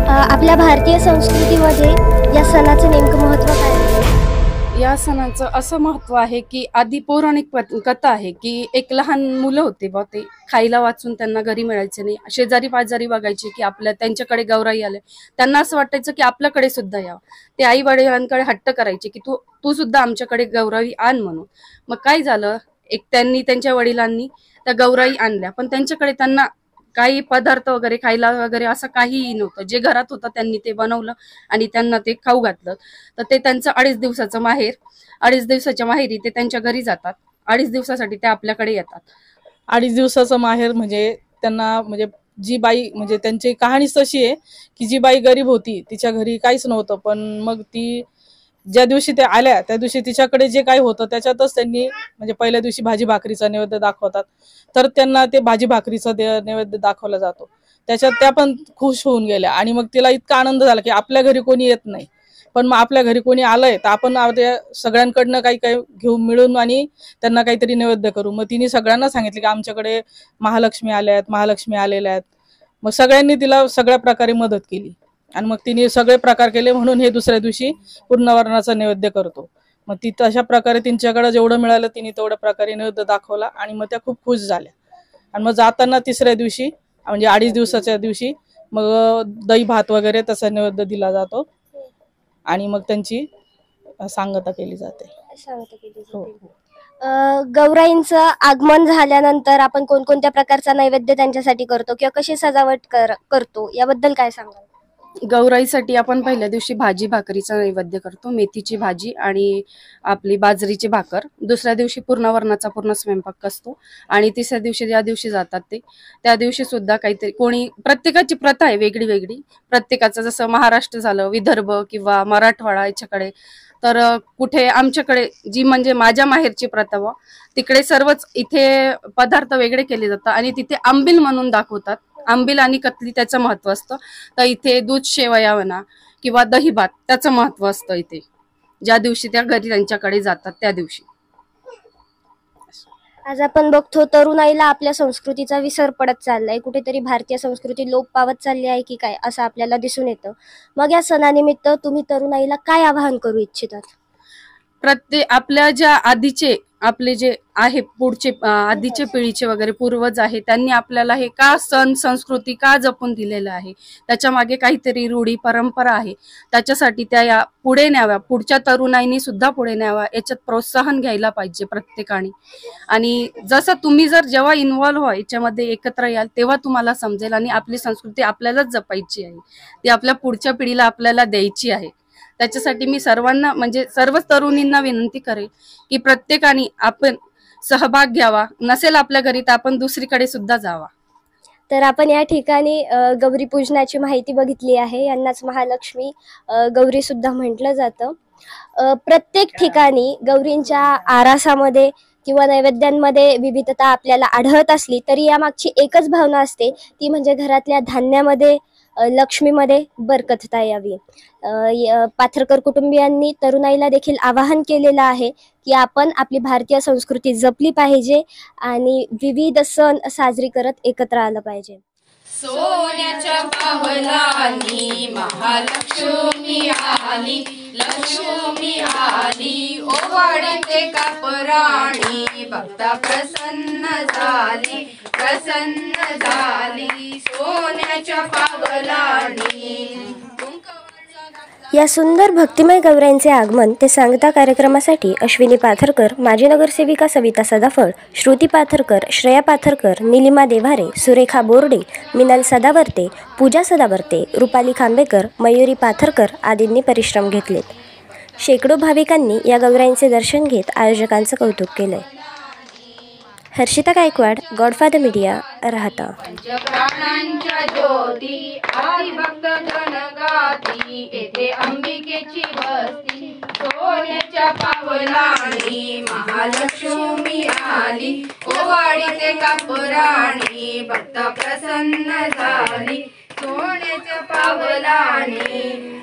आपल्या भारतीय संस्कृतीमध्ये या सणाचं नेमकं महत्त्व काय आहे? या सणाचं असं महत्त्व आहे की आधी पौराणिक कथा आहे की एक लहान मुलं होते बा, ते खायला वाचून त्यांना घरी मिळायचे नाही. शेजारी पाजारी बघायचे की आपल्या त्यांच्याकडे गौराई आले, त्यांना असं वाटायचं की आपल्याकडे सुद्धा यावं. ते आई वडिलांकडे हट्ट करायचे की तू तू सुद्धा आमच्याकडे गौराई आण म्हणून. मग काय झालं, एक त्यांनी त्यांच्या वडिलांनी त्या गौराई आणल्या, पण त्यांच्याकडे त्यांना काही पदार्थ वगैरे खायला वगैरे असं काहीही नव्हतं. जे घरात होतं त्यांनी ते बनवलं आणि त्यांना ते खाऊ घातलं. तर ते त्यांचं 2.5 दिवसाचं माहेर, 2.5 दिवसाच्या माहेरी ते त्यांच्या घरी जातात. 2.5 दिवसासाठी ते आपल्याकडे येतात. 2.5 दिवसाचं माहेर म्हणजे त्यांना म्हणजे जी बाई म्हणजे त्यांची कहाणीच तशी आहे की जी बाई गरीब होती, तिच्या घरी काहीच नव्हतं, पण मग ती ज्या दिवशी ते आल्या त्या दिवशी तिच्याकडे जे काही होतं त्याच्यातच त्यांनी म्हणजे पहिल्या दिवशी भाजी भाकरीचा नैवेद्य दाखवतात. तर त्यांना ते भाजी भाकरीचा नैवेद्य दाखवला जातो. त्याच्यात त्या पण खुश होऊन गेल्या आणि मग तिला इतका आनंद झाला की आपल्या घरी कोणी येत नाही, पण मग आपल्या घरी कोणी आलंय तर आपण सगळ्यांकडनं काही काही घेऊन मिळून आणि त्यांना काहीतरी नैवेद्य करू. मग तिने सगळ्यांना सांगितले की आमच्याकडे महालक्ष्मी आल्या आहेत, महालक्ष्मी आलेल्या आहेत. मग सगळ्यांनी तिला सगळ्या प्रकारे मदत केली आणि मग तिने सगळे प्रकार केले, म्हणून हे दुसऱ्या दिवशी पूर्णवर्णाचा नैवेद्य करतो. मग ती तशा प्रकारे तिच्याकडे जेवढं मिळालं तिने तेवढ्या प्रकारे नैवेद्य दाखवला आणि मग त्या खूप खुश झाल्या. आणि मग जाताना तिसऱ्या दिवशी म्हणजे 2.5 दिवसाच्या दिवशी मग दही भात वगैरे तसा नैवेद्य दिला जातो आणि मग त्यांची सांगता केली जाते. हो. गौराईंचं आगमन झाल्यानंतर आपण कोणकोणत्या प्रकारचा नैवेद्य त्यांच्यासाठी करतो किंवा कशी सजावट करतो याबद्दल काय सांगाल? गौराईसाठी आपण पहिल्या दिवशी भाजी भाकरीचा नैवेद्य करतो, मेथीची भाजी आणि आपली बाजरीची भाकर. दुसऱ्या दिवशी पूर्णवर्णाचा पूर्ण स्वयंपाक असतो आणि तिसऱ्या दिवशी ज्या दिवशी जातात ते त्या दिवशी सुद्धा काहीतरी कोणी प्रत्येकाची प्रथा आहे वेगळी वेगळी. प्रत्येकाचं जसं महाराष्ट्र झालं, विदर्भ किंवा मराठवाडा याच्याकडे, तर कुठे आमच्याकडे जी म्हणजे माझ्या माहेरची प्रथा व तिकडे सर्वच इथे पदार्थ वेगळे केले जातात आणि तिथे आंबील म्हणून दाखवतात. आंबील आणि कतली त्याचं महत्व असतं. तर इथे दूध शेवया म्हणा किंवा दही भात त्याचं महत्व असतं इथे, ज्या दिवशी त्या घरी त्यांच्याकडे जातात त्या दिवशी. आज आपण बघतो तरुणाईला आपल्या संस्कृतीचा विसर पडत चाललाय, कुठेतरी भारतीय संस्कृती लोप पावत चालली आहे की काय असं आपल्याला दिसून येतं. मग या सणानिमित्त तुम्ही तरुणाईला काय आवाहन करू इच्छितात? आपल्या ज्या आधीचे आपले जे आहे पुढचे आधीचे पिढीचे वगैरे पूर्वज आहे, त्यांनी आपल्याला हे का सण संस्कृती का जपून दिलेलं आहे, त्याच्या मागे काहीतरी रूढी परंपरा आहे. त्याच्यासाठी त्या या पुढे न्याव्या, पुढच्या तरुणाईनी सुद्धा पुढे न्याव्या, याच्यात प्रोत्साहन घ्यायला पाहिजे प्रत्येकाने. आणि जसं तुम्ही जेव्हा इन्व्हॉल्व्ह व्हा याच्यामध्ये एकत्र याल तेव्हा तुम्हाला समजेल आणि आपली संस्कृती आपल्यालाच जपायची आहे, ती आपल्या पुढच्या पिढीला आपल्याला द्यायची आहे. त्याच्यासाठी मी सर्वांना म्हणजे सर्वच तरुणींना विनंती करेल की प्रत्येकाने आपण सहभाग घ्यावा. नसेल आपल्या घरी तर आपण दुसरीकडे सुद्धा जावा. तर आपण या ठिकाणी गौरी पूजनाची माहिती बघितली आहे. यांनाच महालक्ष्मी गौरी सुद्धा म्हटलं जातं. प्रत्येक ठिकाणी गौरींच्या आरासामध्ये किंवा नैवेद्यांमध्ये विविधता आपल्याला आढळत असली तरी यामागची एकच भावना असते, ती म्हणजे घरातल्या धान्यामध्ये लक्ष्मीमध्ये बरकतता यावी. पाथरकर कुटुंबियांनी तरुणाईला देखील आवाहन केलेलं आहे की आपण आपली भारतीय संस्कृती जपली पाहिजे आणि विविध सण साजरी करत एकत्र आलं पाहिजे. सोन्याच्या पावलांनी महालक्ष्मी आली, लक्ष्मी आली, ओवाळीते कापराणी, भक्ता प्रसन्न झाली, प्रसन्न झाली, सोन्याच्या पावलांनी. या सुंदर भक्तिमय गौराईंचे आगमन ते सांगता कार्यक्रमासाठी अश्विनी पाथरकर, माजी नगरसेविका सविता सदाफळ, श्रुती पाथरकर, श्रेया पाथरकर, निलिमा देवारे, सुरेखा बोर्डे, मिनल सदावर्ते, पूजा सदावर्ते, रुपाली खांबेकर, मयुरी पाथरकर आदींनी परिश्रम घेतलेत. शेकडो भाविकांनी या गौराईंचे दर्शन घेत आयोजकांचं कौतुक केलंय. हर्षिता गायकवाड, गॉडफादर मीडिया, राहता. प्राणांच्या ज्योती आदि भक्त गण गाती, येथे अंबिकेची वस्ती, सोन्याच्या पावलांनी महालक्ष्मी आली, ओवाळीते कापराणी, भक्त प्रसन्न झाली, सोन्याच्या पावलांनी.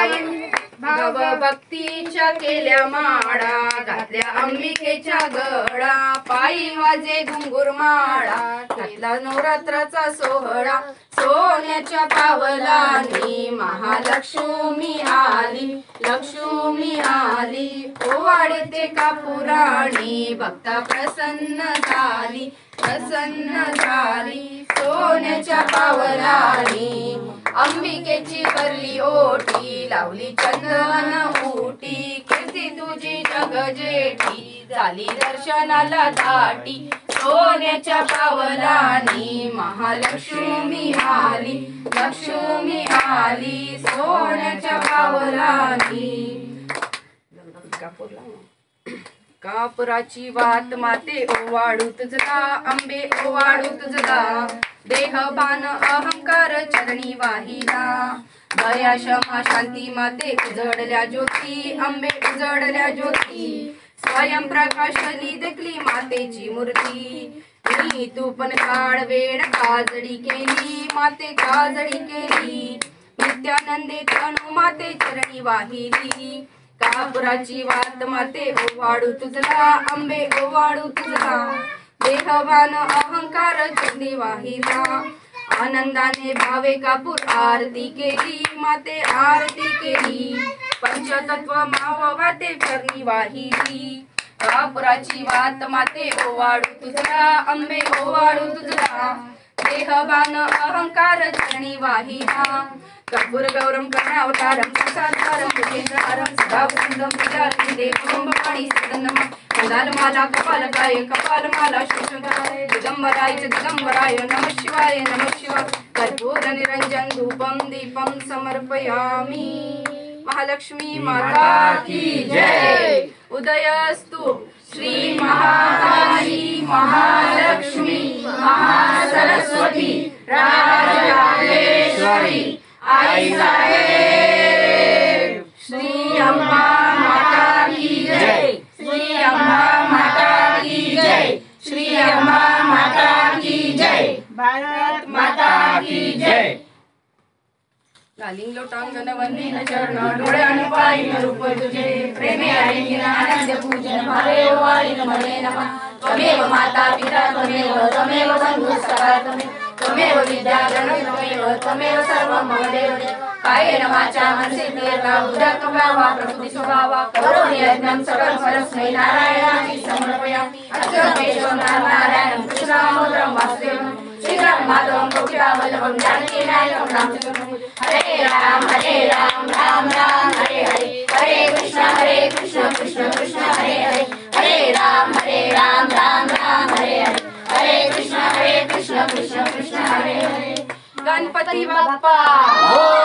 भाव भक्तीच्या केल्या माळा, घातल्या अंबिकेच्या गळा, पायी वाजे घुंगुर माळा, घातला नवरात्राचा सोहळा, सोन्याच्या पावलांनी महालक्ष्मी आली, लक्ष्मी आली, ओवाळते कापुराणी, भक्ता प्रसन्न झाली, प्रसन्न झाली, सोन्याच्या पावलानी अंबिकेची भरली ओटी, लावली चंदन उटी, कीर्ती तुझी जग जेठी, झाली दर्शनाला दाटी, सोन्याच्या पावलानी महालक्ष्मी आली, लक्ष्मी आली, सोन्याच्या पावलानी. कापुराची वात माते ओवाळू तुझला, अंबे ओवाळू तुझला, देहभान अहंकार चरणी वाहिला, दया क्षमा शांती माते उजडल्या ज्योती, अंबे उजडल्या ज्योती, स्वयं प्रकाशली देखली मातेची मूर्ती, मी तू पण काळ वेळ काजळी केली, माते काजळी केली, नित्यानंदे तनु माते चरणी वाहिली, कापुराची वात माते ओवाळू तुझला, अंबे ओवाळू तुझला, देहवान अहंकार चरणी वाहिला, आनंदाने भावे कापूर आरती केली, माते आरती केली, पंचतत्व माववाते चरणी वाहिली, कापुराची वात माते ओवाळू तुझला, अंबे ओवाळू तुझला, देहवान अहंकार चरणी वाहिला, कर्पूर गौरम करुणावतारम संसारसारम भुजेंद्रहारम सदा वसंतम प्रजापति देवं वाणी सदनम कपालमाला कपालकाय कपालमाला श्रीशंकराय दिगंबराय च दिगंबराय नमः शिवाय नमः शिवाय कर्पूर निरंजन धूपम दीपम समर्पयामि. महालक्ष्मी माता की जय. उदयस्तु श्री महाकाली महालक्ष्मी महासरस्वती राजराजेश्वरी आई साहेब. श्री अम्बा माता की जय, श्री अम्बा माता की जय, श्री अम्बा माता की जय, भारत माता की जय. लालिंग लोटांगण वंदीन चरण डोळ्याने पाहिन रूप तुझे, प्रेमे आलिंगन आनंद पूजन भावे वाळी नमने नमः. त्वमेव माता पिता त्वमेव बंधु सखा त्वमेव विद्या गणित त्वमेव सर्वं मम देवते. कायेन वाचा मनसेन्द्रियर्वा बुद्ध्यात्मका वा प्रकृती स्वभावा करोमि यज्ञं सकलं परस्मै नारायणाय समर्पयामि. अच्युतं नारायणं कृष्णदामोदरं वासुदेवं श्रीराम माधवं कौशिकावल्लभं जानकीनायकं रामचन्द्रं. हरे राम राम राम हरे हरे, हरे कृष्ण कृष्ण कृष्ण हरे हरे, हरे राम राम हरे हरे, हरे कृष्ण कृष्ण कृष्ण हरे हरे. गणपती बाप्पा